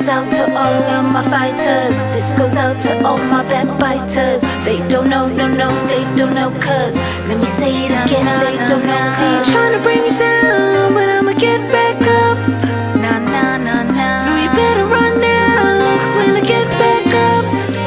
out to all of my fighters. This goes out to all my backbiters. They don't know, no, no, they don't know. Cause, let me say it again, they don't know. See, you're trying to bring me down, but I'ma get back up. Nah, nah, nah, nah. So you better run now, cause when I get back up,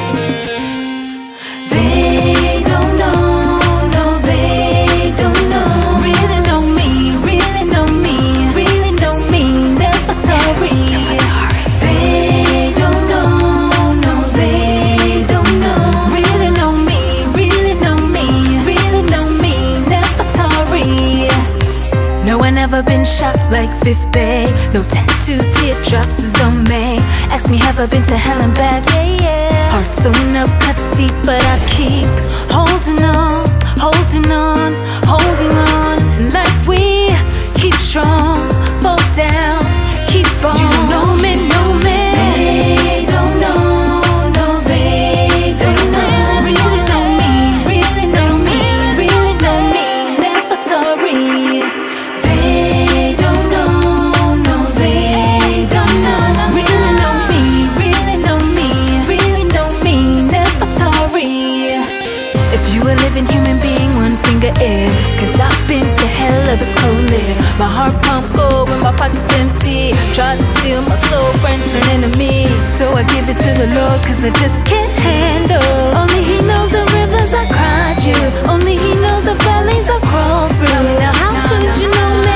they don't know, no, they don't know. Really know me, really know me, really know me, never sorry. They don't know, no, they don't know. Really know me, really know me, really know me, never sorry. No, I never been shot like 50. No tattoo, teardrops is on me. Ask me, have I been to hell and back? Yeah, yeah. Heart sewn up, cut deep, but I keep holding on, holding on, holding on. Like we keep strong, fall down, keep on. You know me, know me. They don't know, no, they don't know. Really know me, really know me, really know me, never sorry. They don't know, no, they don't know. Really know me, really know me, really know me, never sorry. If you a living human being, one finger in. Cause I've been to hell of its cold lid. My heart pump gold when my pocket's empty. Try to steal my soul, friends turn into me. So I give it to the Lord cause I just can't handle. Only He knows the rivers I cried you. Only He knows the valleys I crawled through. Tell me now, how could you know me?